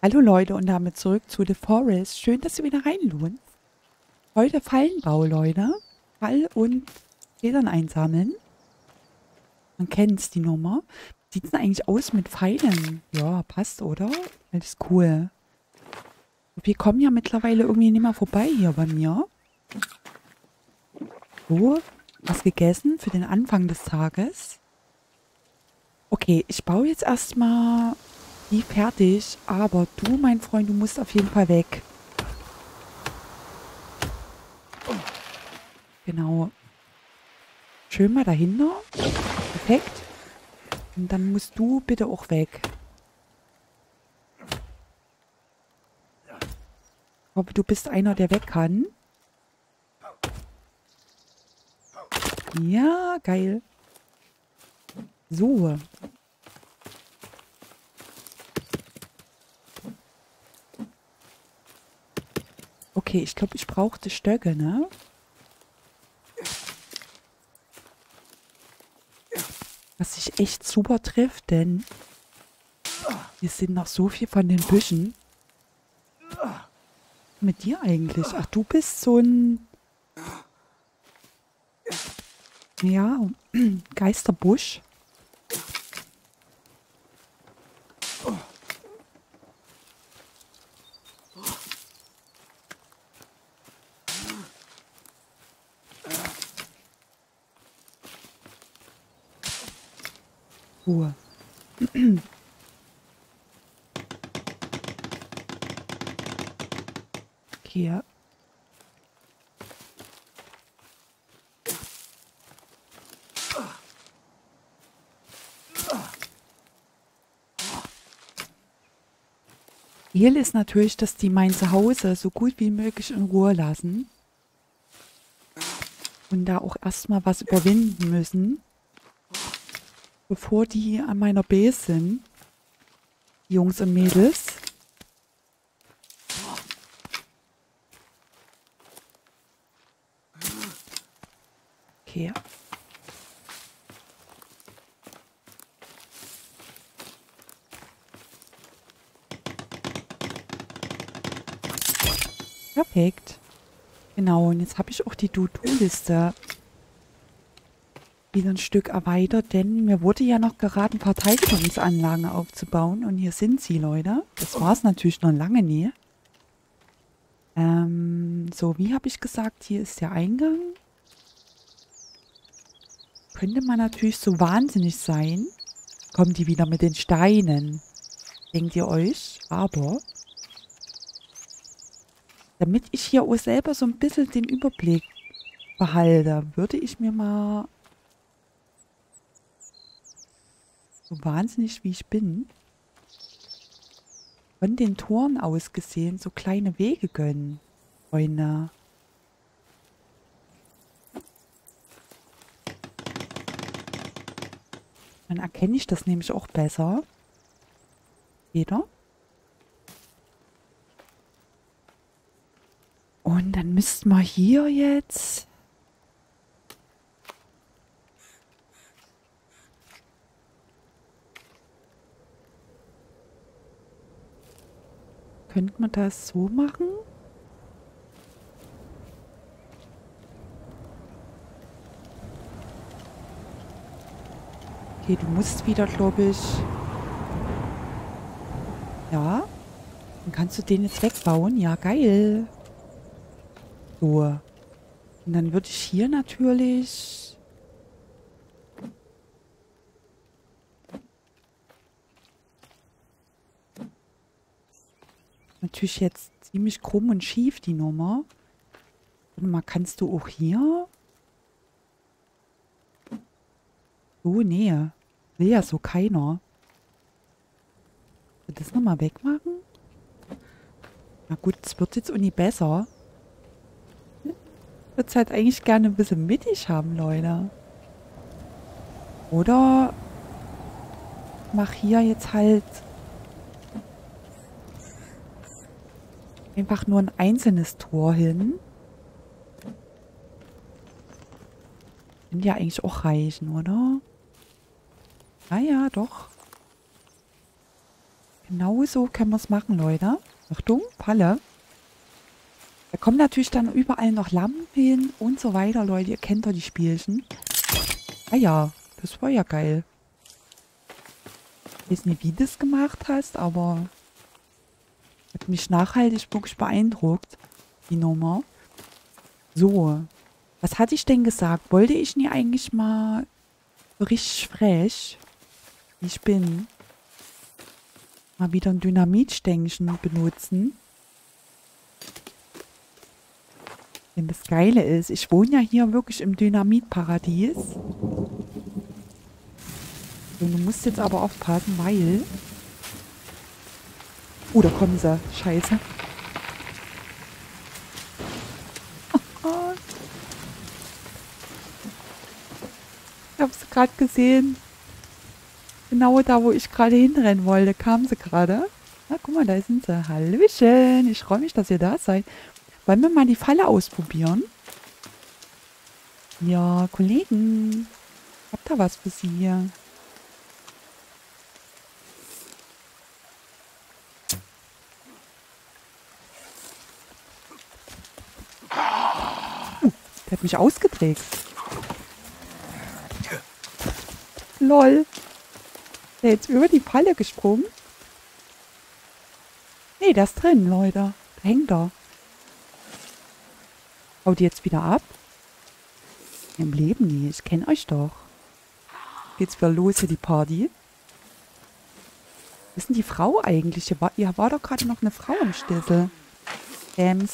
Hallo Leute und damit zurück zu The Forest. Schön, dass ihr wieder reinlohnt. Heute Fallenbau, Leute. Fall und Federn einsammeln. Man kennt's, die Nummer. Wie sieht's denn eigentlich aus mit Pfeilen? Ja, passt, oder? Alles cool. Wir kommen ja mittlerweile irgendwie nicht mehr vorbei hier bei mir. So, was gegessen für den Anfang des Tages. Okay, ich baue jetzt erstmal die fertig. Aber du, mein Freund, du musst auf jeden Fall weg. Genau. Schön mal dahinter. Perfekt. Und dann musst du bitte auch weg. Ich hoffe, du bist einer, der weg kann. Ja, geil. So. Okay, ich glaube, ich brauchte Stöcke, ne? Was sich echt super trifft, denn hier sind noch so viel von den Büschen. Mit dir eigentlich? Ach, du bist so ein, ja, Geisterbusch. Ruhe. Okay, ja. Ziel ist natürlich, dass die mein Zuhause so gut wie möglich in Ruhe lassen. Und da auch erstmal was überwinden müssen, bevor die an meiner Base sind. Die Jungs und Mädels. Okay. Perfekt. Genau, und jetzt habe ich auch die To-Do-Liste wieder ein Stück erweitert, denn mir wurde ja noch geraten, Verteidigungsanlagen aufzubauen. Und hier sind sie, Leute. Das war es natürlich noch lange nie. So, wie habe ich gesagt, hier ist der Eingang. Könnte man natürlich so wahnsinnig sein. Kommen die wieder mit den Steinen. Denkt ihr euch? Aber damit ich hier auch selber so ein bisschen den Überblick behalte, würde ich mir mal, so wahnsinnig wie ich bin, von den Toren aus gesehen so kleine Wege gönnen, Freunde. Dann erkenne ich das nämlich auch besser. Jeder. Und dann müssten wir hier jetzt... Könnte man das so machen? Okay, du musst wieder, glaube ich... Ja. Dann kannst du den jetzt wegbauen. Ja, geil. So. Und dann würde ich hier natürlich... Natürlich jetzt ziemlich krumm und schief, die Nummer. Warte mal, kannst du auch hier... So, nee. Will ja so keiner. Will das nochmal wegmachen? Na gut, es wird jetzt auch nie besser. Ich würde es halt eigentlich gerne ein bisschen mittig haben, Leute. Oder mach hier jetzt halt einfach nur ein einzelnes Tor hin. Könnte ja eigentlich auch reichen, oder? Ah ja, doch. Genau so können wir es machen, Leute. Achtung, Falle. Da kommen natürlich dann überall noch Lampen hin und so weiter, Leute. Ihr kennt doch die Spielchen. Ah ja, das war ja geil. Ich weiß nicht, wie du das gemacht hast, aber hat mich nachhaltig wirklich beeindruckt, die Nummer. So, was hatte ich denn gesagt? Wollte ich nie eigentlich mal so richtig frech, wie ich bin, mal wieder ein Dynamitstängchen benutzen? Denn das Geile ist, ich wohne ja hier wirklich im Dynamitparadies. So, du musst jetzt aber aufpassen, weil... Oh, da kommen sie. Scheiße. Oh, ich habe sie gerade gesehen. Genau da, wo ich gerade hinrennen wollte, kamen sie gerade. Na, guck mal, da sind sie. Hallöchen. Ich freue mich, dass ihr da seid. Wollen wir mal die Falle ausprobieren? Ja, Kollegen. Habt ihr was für Sie hier? Der hat mich ausgetrickst. Lol. Ist der jetzt über die Falle gesprungen? Nee, der ist drin, Leute. Da hängt er. Haut die jetzt wieder ab? Im Leben nie. Ich kenne euch doch. Geht's wieder los hier, die Party? Wo ist denn die Frau eigentlich? Hier war doch gerade noch eine Frau im Stissel. Ems.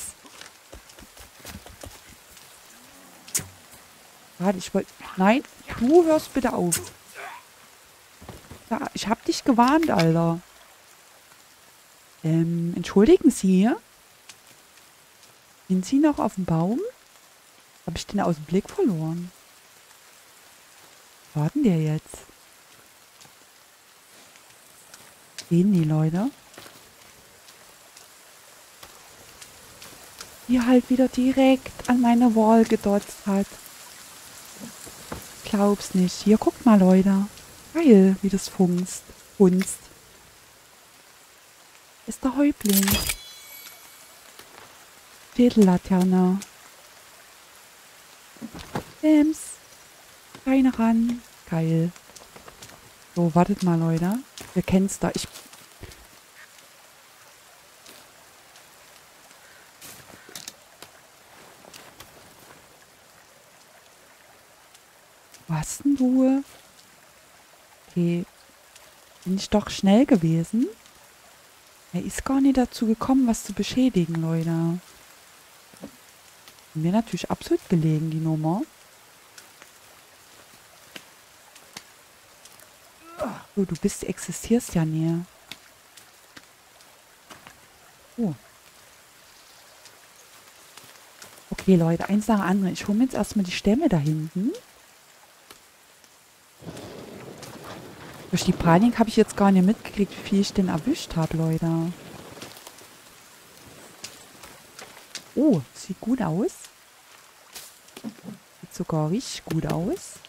Warte, ich wollte... Nein, du hörst bitte auf. Ja, ich hab dich gewarnt, Alter. Entschuldigen Sie? Sind Sie noch auf dem Baum? Habe ich den aus dem Blick verloren? Was war denn der jetzt? Sehen die Leute? Die halt wieder direkt an meine Wall gedotzt hat. Glaub's nicht. Hier, guckt mal, Leute. Geil, wie das funzt. Ist der Häuptling. Schädellaterne. Ems. Rein ran. Geil. So, wartet mal, Leute. Ihr kennt's da. Was denn du? Okay. Bin ich doch schnell gewesen? Er ist gar nicht dazu gekommen, was zu beschädigen, Leute. Mir natürlich absolut gelegen, die Nummer. So, du existierst ja nie. Oh. Okay, Leute, eins nach dem anderen. Ich hole mir jetzt erstmal die Stämme da hinten. Durch die Panik habe ich jetzt gar nicht mitgekriegt, wie viel ich denn erwischt habe, Leute. Oh, sieht gut aus. Sieht sogar richtig gut aus.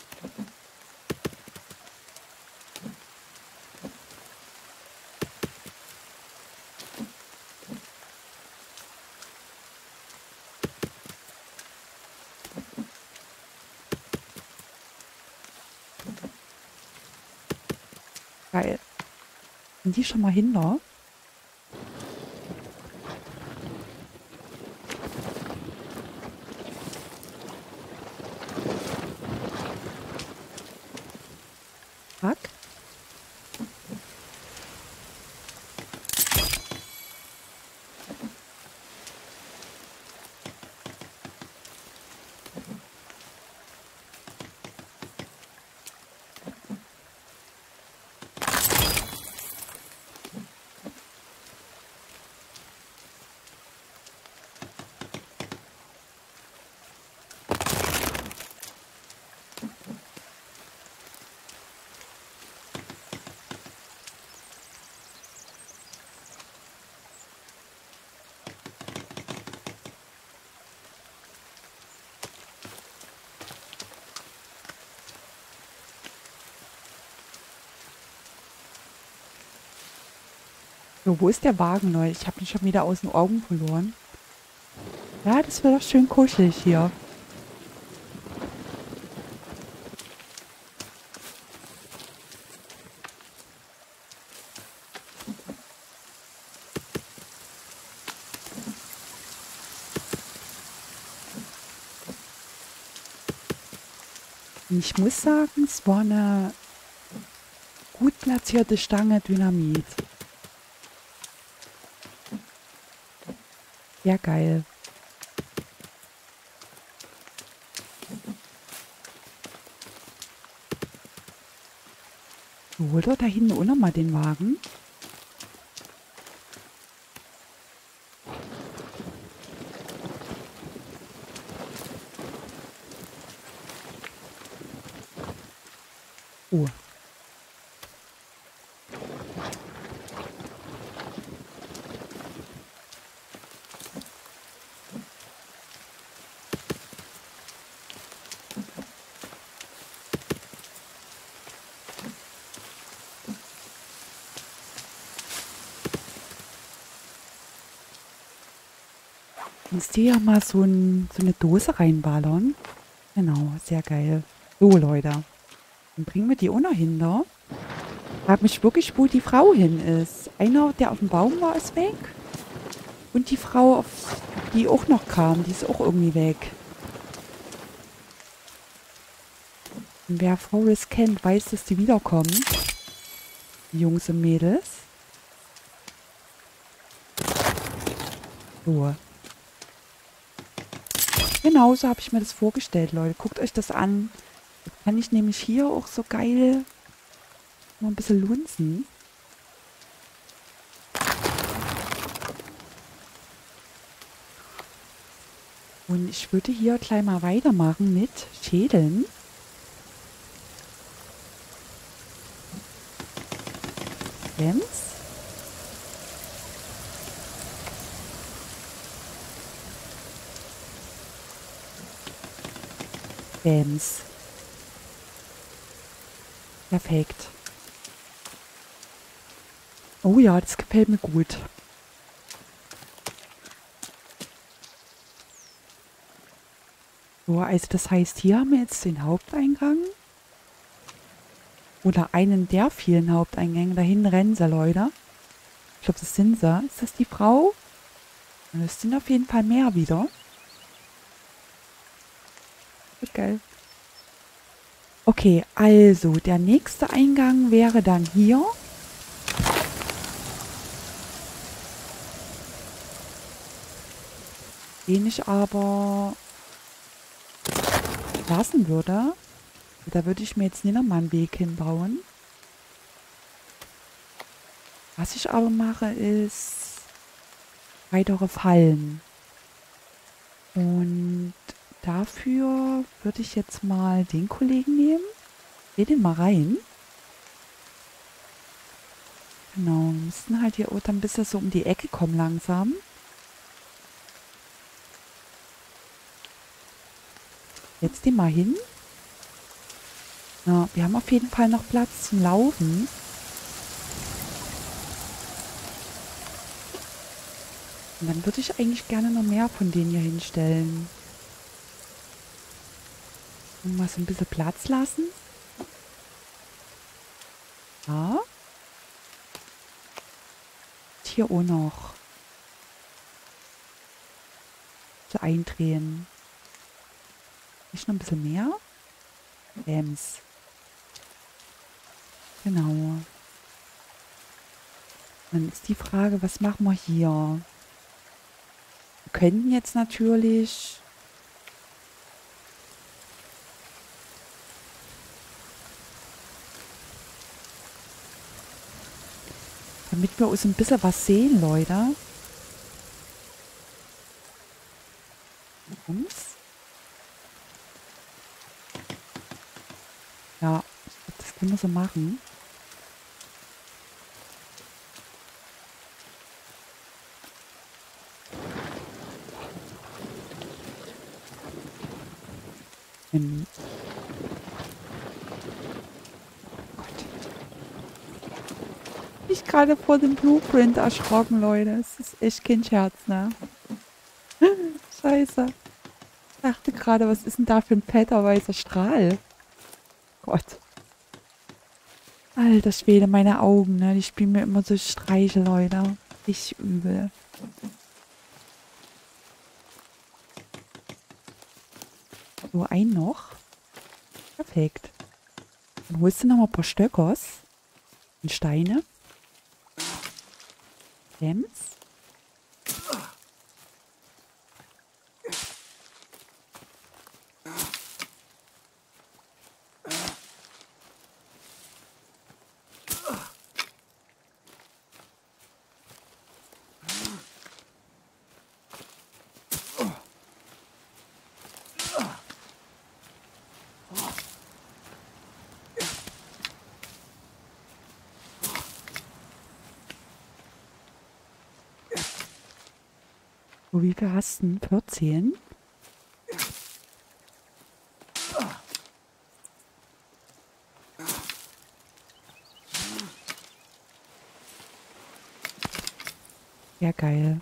Geil. Sind die schon mal hinter? Zack. So, wo ist der Wagen, Leute? Ich habe ihn schon wieder aus den Augen verloren. Ja, das wird doch schön kuschelig hier. Und ich muss sagen, es war eine gut platzierte Stange Dynamit. Sehr geil. So, oder da hinten auch nochmal den Wagen. Oh. Kannst du ja mal so eine Dose reinballern? Genau, sehr geil. So, Leute. Dann bringen wir die auch noch hinter. Frag mich wirklich, wo die Frau hin ist. Einer, der auf dem Baum war, ist weg. Und die Frau, die auch noch kam, die ist auch irgendwie weg. Und wer Forest kennt, weiß, dass die wiederkommen. Die Jungs und Mädels. So. Genau so habe ich mir das vorgestellt, Leute. Guckt euch das an. Jetzt kann ich nämlich hier auch so geil noch ein bisschen lunzen. Und ich würde hier gleich mal weitermachen mit Schädeln. Gems. Gems. Perfekt. Oh ja, das gefällt mir gut. So, also das heißt, hier haben wir jetzt den Haupteingang. Oder einen der vielen Haupteingänge. Dahin rennen sie, Leute. Ich glaube, das sind sie. Ist das die Frau? Es sind auf jeden Fall mehr wieder. Wird geil. Okay, also der nächste Eingang wäre dann hier. Den ich aber lassen würde. Da würde ich mir jetzt nicht nochmal einen Weg hinbauen. Was ich aber mache, ist weitere Fallen. Und dafür würde ich jetzt mal den Kollegen nehmen. Dreh den mal rein. Genau, wir müssen halt hier auch dann ein bisschen so um die Ecke kommen langsam. Jetzt den mal hin. Ja, wir haben auf jeden Fall noch Platz zum Laufen. Und dann würde ich eigentlich gerne noch mehr von denen hier hinstellen. Und mal so ein bisschen Platz lassen. Ja. Und hier auch noch. So eindrehen. Nicht noch ein bisschen mehr? Ems. Genau. Dann ist die Frage, was machen wir hier? Wir könnten jetzt natürlich damit wir uns ein bisschen was sehen, Leute. Uns? Ja, das können wir so machen. Gott. mich gerade vor dem Blueprint erschrocken, Leute. Es ist echt kein Scherz, ne? Scheiße. Ich dachte gerade, was ist denn da für ein fetter weißer Strahl? Gott. Alter Schwede, meine Augen, ne? Die spielen mir immer so Streiche, Leute. Richtig übel. So, ein noch. Perfekt. Dann holst du noch mal ein paar Stöckers. Und Steine. Gems. So, wie viel hast du denn? 14? Ja, geil.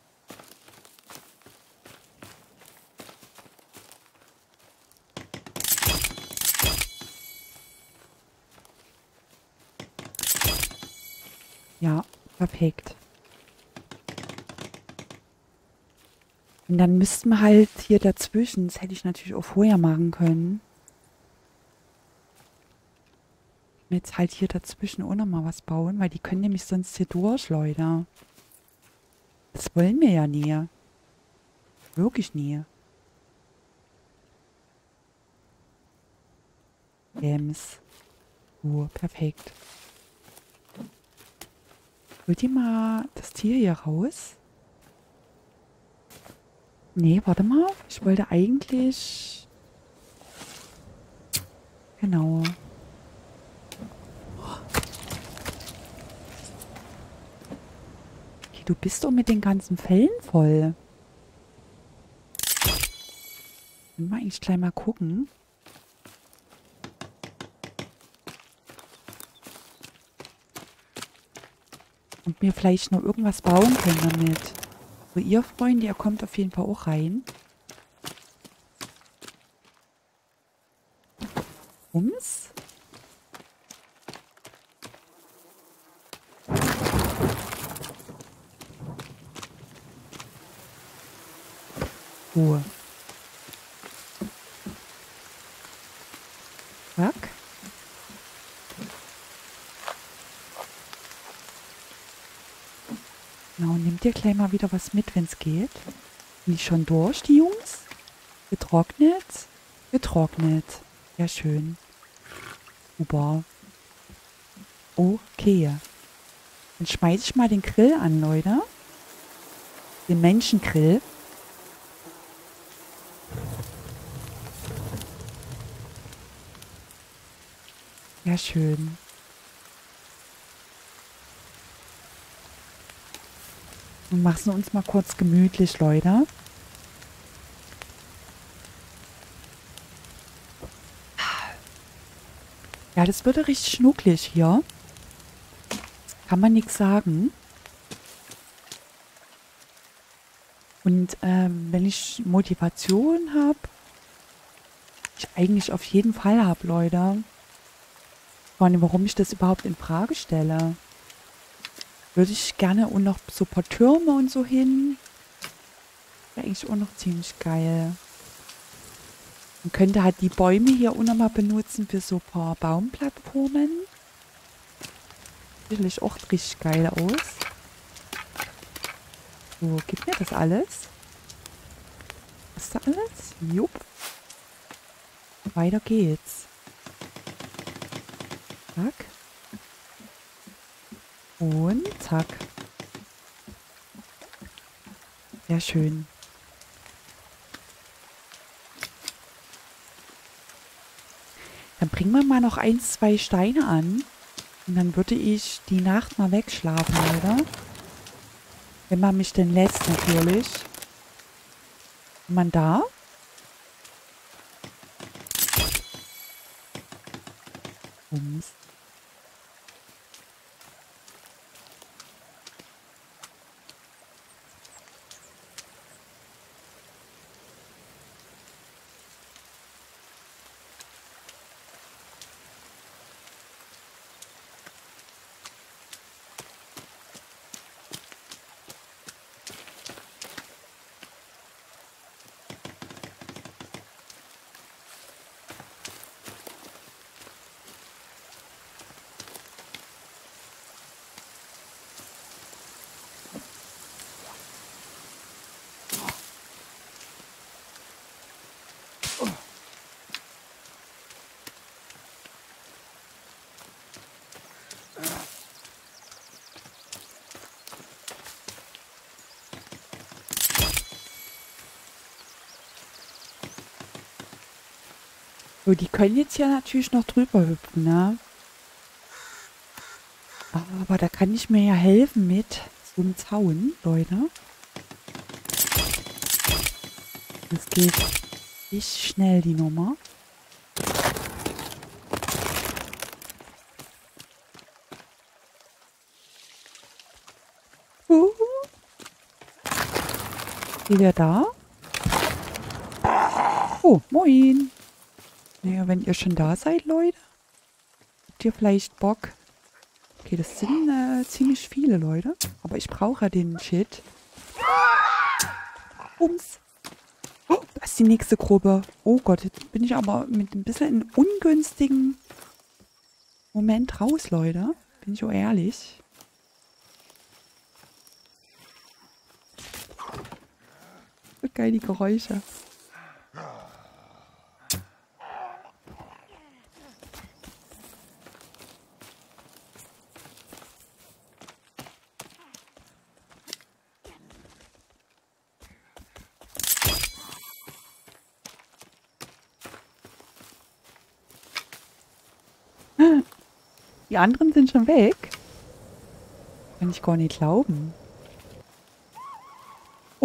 Ja, perfekt. Und dann müssten wir halt hier dazwischen, das hätte ich natürlich auch vorher machen können. Jetzt halt hier dazwischen auch nochmal was bauen, weil die können nämlich sonst hier durch, Leute. Das wollen wir ja nie. Wirklich nie. Gems. Oh, perfekt. Holt ihr mal das Tier hier raus? Nee, warte mal. Ich wollte eigentlich... Genau. Okay, du bist doch mit den ganzen Fällen voll. Können wir eigentlich gleich mal gucken. Und mir vielleicht noch irgendwas bauen können damit. So, ihr Freunde, ihr kommt auf jeden Fall auch rein. Ums. So. Zack. Genau, nehmt ihr gleich mal wieder was mit, wenn es geht. Sind die schon durch, die Jungs? Getrocknet? Getrocknet. Ja, schön. Super. Okay. Dann schmeiße ich mal den Grill an, Leute. Den Menschengrill. Ja, schön. Und machen uns mal kurz gemütlich, Leute. Ja, das würde richtig schnucklig hier. Kann man nichts sagen. Und wenn ich Motivation habe, ich eigentlich auf jeden Fall habe, Leute. Vor allem, warum ich das überhaupt in Frage stelle. Würde ich gerne und noch so ein paar Türme und so hin. Wäre eigentlich auch noch ziemlich geil. Man könnte halt die Bäume hier auch noch mal benutzen für so ein paar Baumplattformen. Sicherlich auch richtig geil aus. So, gibt mir das alles? Ist da alles? Jupp. Weiter geht's. Zack. Und zack. Sehr schön. Dann bringen wir mal noch 1, 2 Steine an. Und dann würde ich die Nacht mal wegschlafen, Leute. Wenn man mich denn lässt, natürlich. Wenn man da. Bums. So, die können jetzt hier natürlich noch drüber hüpfen, ne? Aber da kann ich mir ja helfen mit so einem Zaun, Leute. Das geht richtig schnell, die Nummer. Steht der da? Oh, moin. Naja, wenn ihr schon da seid, Leute, habt ihr vielleicht Bock? Okay, das sind ziemlich viele Leute. Aber ich brauche ja den Shit. Bums. Oh, das ist die nächste Gruppe. Oh Gott, jetzt bin ich aber mit ein bisschen in ungünstigen Moment raus, Leute. Bin ich auch ehrlich. So geil, die Geräusche. Die anderen sind schon weg. Kann ich gar nicht glauben. Oh.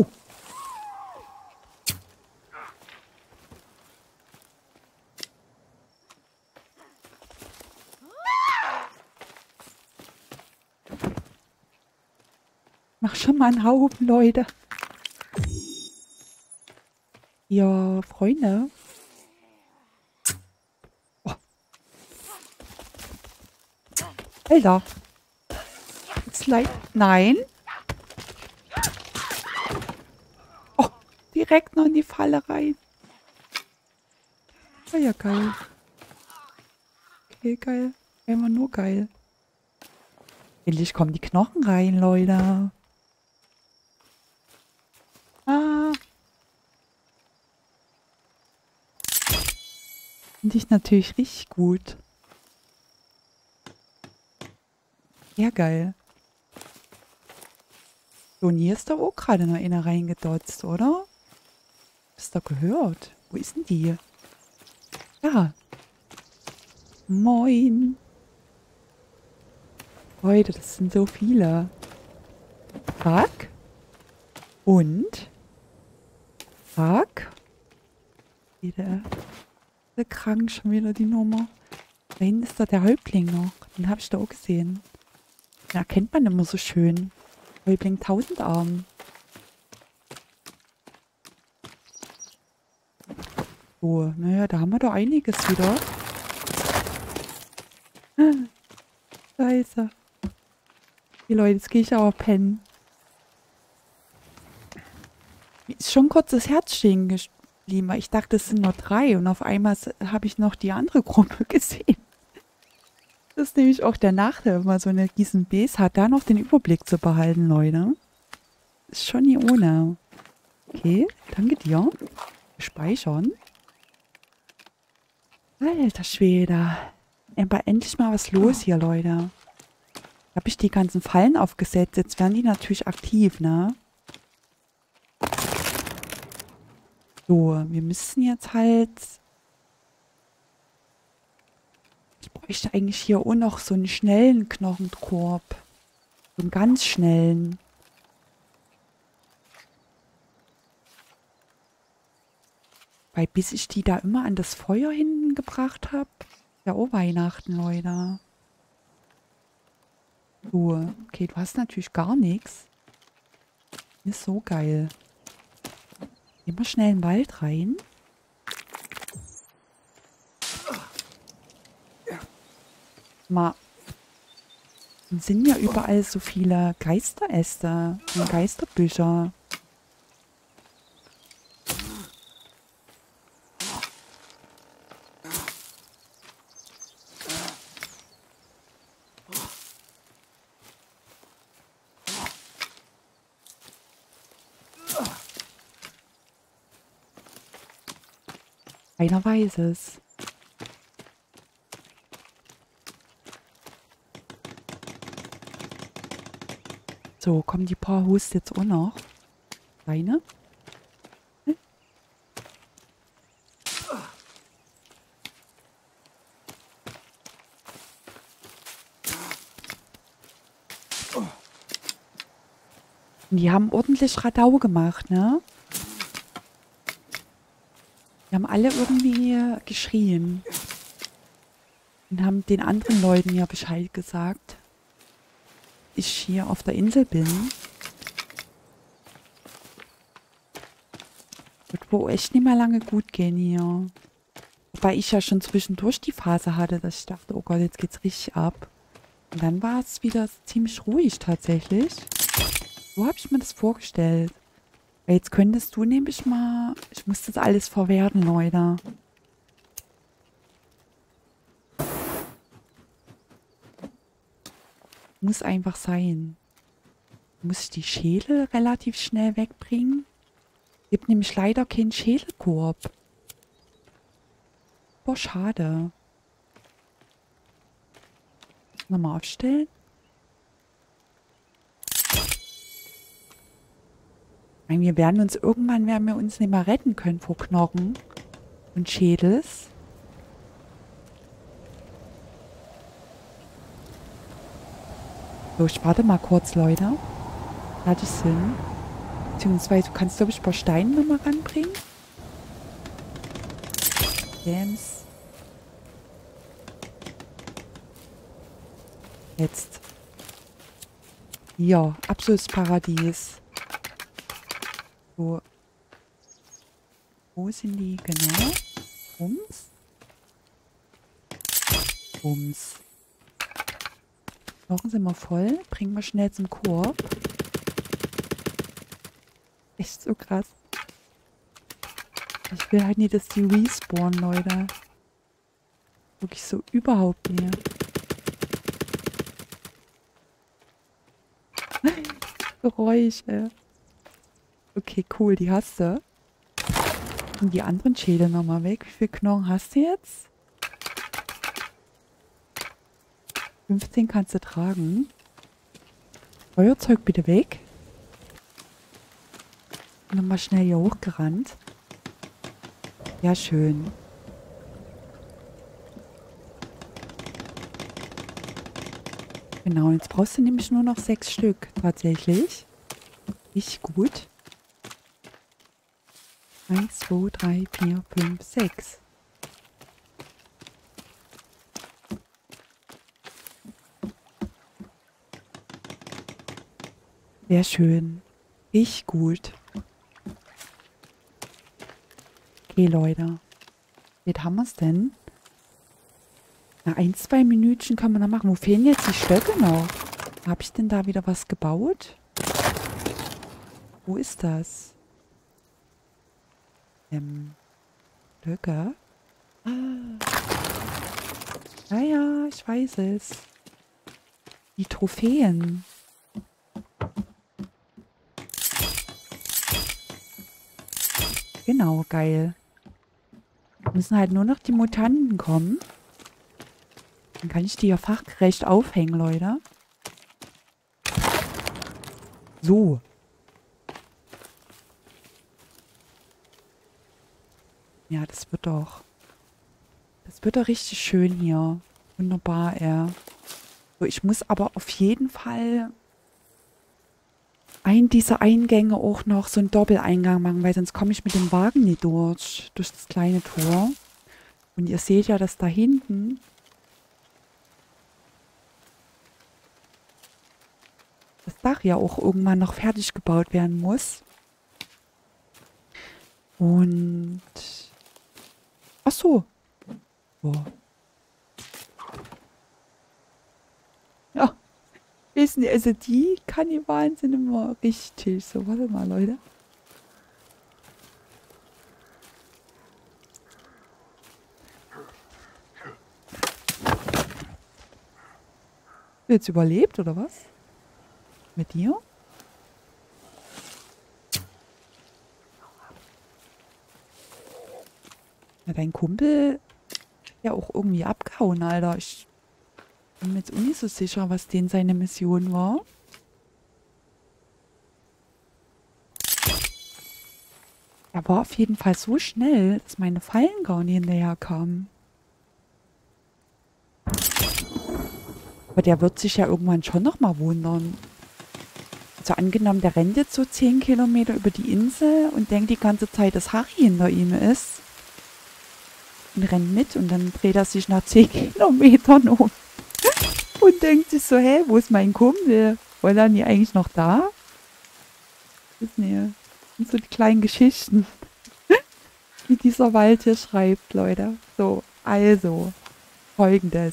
Mach schon mal einen Haufen, Leute. Ja, Freunde. Oh. Alter. Nein. Oh, direkt noch in die Falle rein. Oh ja, geil. Okay, geil. Immer nur geil. Endlich kommen die Knochen rein, Leute. Ah. Finde ich natürlich richtig gut. Ja, geil. So, und hier ist doch auch gerade noch einer reingedotzt, oder? Hast du gehört? Wo ist denn die? Ja. Moin. Leute, das sind so viele. Fuck. Und? Fuck. Wieder krank schon wieder die Nummer. Da hinten ist doch der Häuptling noch. Den habe ich da auch gesehen. Den erkennt man immer so schön. Häuptling 1000 Arm. So, naja, da haben wir doch einiges wieder. Scheiße. Die Leute, jetzt gehe ich aber pennen. Mir ist schon kurz das Herz stehen geblieben, weil ich dachte, es sind nur 3 und auf einmal habe ich noch die andere Gruppe gesehen. Das ist nämlich auch der Nachteil, wenn man so eine riesen Base hat, da noch den Überblick zu behalten, Leute. Ist schon nie ohne. Okay, danke dir. Speichern. Alter Schwede. Aber endlich mal was los hier, Leute. Habe ich die ganzen Fallen aufgesetzt. Jetzt werden die natürlich aktiv, ne? So, wir müssen jetzt halt... Ich bräuchte eigentlich hier auch noch so einen schnellen Knochenkorb. So einen ganz schnellen. Weil bis ich die da immer an das Feuer hinten gebracht habe, ja auch Weihnachten, Leute. So, okay, du hast natürlich gar nichts. Ist so geil. Gehen wir schnell in den Wald rein. Mal. Dann sind ja überall so viele Geisteräste und Geisterbüscher. Keiner weiß es. So, kommen die paar Hosts jetzt auch noch. Deine? Und die haben ordentlich Radau gemacht, ne? Die haben alle irgendwie geschrien. Und haben den anderen Leuten ja Bescheid gesagt, ich hier auf der Insel bin. Wird wohl echt nicht mehr lange gut gehen hier. Wobei ich ja schon zwischendurch die Phase hatte, dass ich dachte, oh Gott, jetzt geht's richtig ab. Und dann war es wieder ziemlich ruhig tatsächlich. So habe ich mir das vorgestellt. Weil jetzt könntest du nämlich mal... Ich muss das alles verwerten, Leute. Muss einfach sein. Muss ich die Schädel relativ schnell wegbringen? Gibt nämlich leider keinen Schädelkorb. Boah, schade. Nochmal aufstellen. Weil irgendwann werden wir uns nicht mehr retten können vor Knochen und Schädels. So, ich warte mal kurz, Leute. Fertig sind. Beziehungsweise, du kannst, glaube ich, ein paar Steine nochmal ranbringen. Dams. Jetzt. Ja, absolutes Paradies. So. Wo sind die? Genau. Bums. Bums. Knochen sind wir voll. Bringen wir schnell zum Korb. Echt so krass. Ich will halt nicht, dass die respawnen, Leute. Wirklich so überhaupt nicht. Geräusche. Okay, cool, die hast du. Und die anderen Schädel nochmal weg. Wie viele Knochen hast du jetzt? 15 kannst du tragen. Feuerzeug bitte weg. Nochmal schnell hier hochgerannt. Ja, schön. Genau, jetzt brauchst du nämlich nur noch 6 Stück, tatsächlich. Richtig gut. 1, 2, 3, 4, 5, 6. Sehr schön. Richtig gut. Okay, Leute. Jetzt haben wir es denn. Na, 1, 2 Minütchen kann man noch machen. Wo fehlen jetzt die Stöcke noch? Habe ich denn da wieder was gebaut? Wo ist das? Stöcke? Ah. Ja, ja, ich weiß es. Die Trophäen. Genau, geil. Müssen halt nur noch die Mutanten kommen. Dann kann ich die ja fachgerecht aufhängen, Leute. So. Ja, das wird doch. Das wird doch richtig schön hier. Wunderbar, ja. So, ich muss aber auf jeden Fall einen dieser Eingänge auch noch so einen Doppeleingang machen, weil sonst komme ich mit dem Wagen nicht durch das kleine Tor. Und ihr seht ja, dass da hinten das Dach ja auch irgendwann noch fertig gebaut werden muss. Und ach so. Boah. Ja. Wissen Sie, also die Kannibalen sind immer richtig. So, warte mal, Leute. Jetzt überlebt, oder was? Mit dir? Ja, dein Kumpel ja auch irgendwie abgehauen, Alter. Ich bin mir jetzt auch nicht so sicher, was denn seine Mission war. Er war auf jeden Fall so schnell, dass meine Fallen gar nicht hinterher kamen. Aber der wird sich ja irgendwann schon noch mal wundern. Also angenommen, der rennt jetzt so 10 Kilometer über die Insel und denkt die ganze Zeit, dass Harry hinter ihm ist. Und rennt mit und dann dreht er sich nach 10 Kilometern um. Und denkt sich so, hä, wo ist mein Kumpel? War er nie eigentlich noch da? Das sind so die kleinen Geschichten, die dieser Wald hier schreibt, Leute. So, also, Folgendes.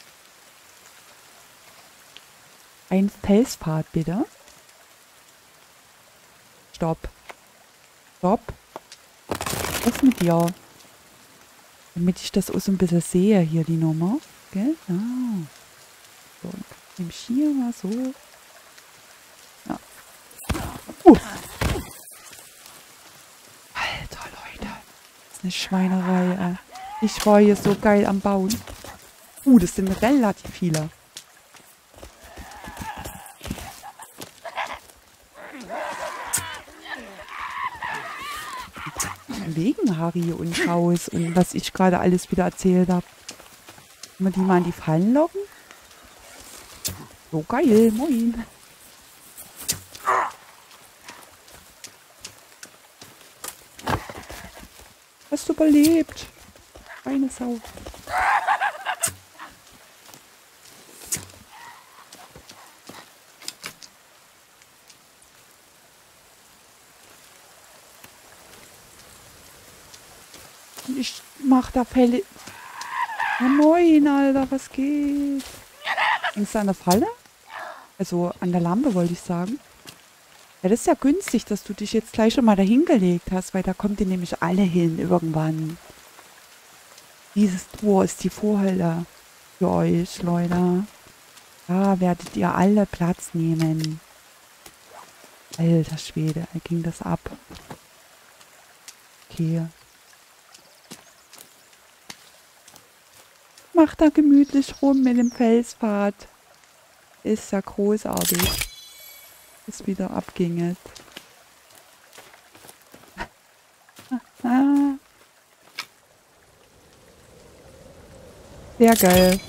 Ein Felspfad, bitte. Stopp. Stopp. Was mit dir? Damit ich das auch so ein bisschen sehe, hier die Nummer. Gell? Ah. So, nehme ich hier mal so. Ja. Alter, Leute. Das ist eine Schweinerei, ey. Ich war hier so geil am Bauen. Das sind relativ viele. Wegen Harry und Haus und was ich gerade alles wieder erzählt habe. Können wir die mal in die Fallen locken? So geil, moin. Hast du überlebt? Eine Sau. Ich mach da Fälle. Ja, moin, Alter, was geht? Hängst du an der Falle? Also an der Lampe, wollte ich sagen. Ja, das ist ja günstig, dass du dich jetzt gleich schon mal dahin gelegt hast, weil da kommt ihr nämlich alle hin irgendwann. Dieses Tor ist die Vorhölle für euch, Leute. Da werdet ihr alle Platz nehmen. Alter Schwede, da ging das ab. Okay. Macht da gemütlich rum mit dem Felspfad. Ist ja großartig. Ist wieder abging. Sehr geil.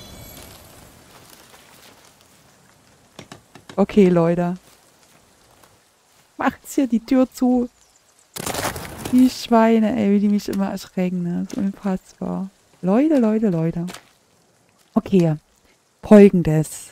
Okay, Leute. Macht's hier die Tür zu. Die Schweine, ey, wie die mich immer erschrecken. Ne? Das ist unfassbar. Leute, Leute, Leute. Okay. Folgendes.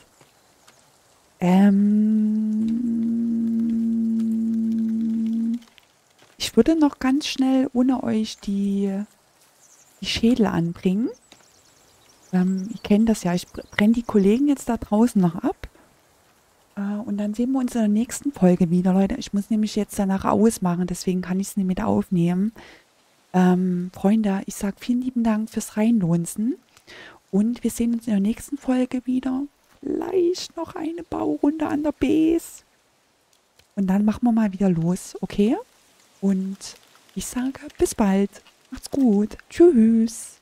Ich würde noch ganz schnell ohne euch die Schädel anbringen. Ihr kennt das ja. Ich brenne die Kollegen jetzt da draußen noch ab. Und dann sehen wir uns in der nächsten Folge wieder, Leute. Ich muss nämlich jetzt danach ausmachen, deswegen kann ich es nicht mit aufnehmen. Freunde, ich sage vielen lieben Dank fürs Reinlunzen. Und wir sehen uns in der nächsten Folge wieder. Vielleicht noch eine Baurunde an der Base. Und dann machen wir mal wieder los, okay? Und ich sage bis bald. Macht's gut. Tschüss.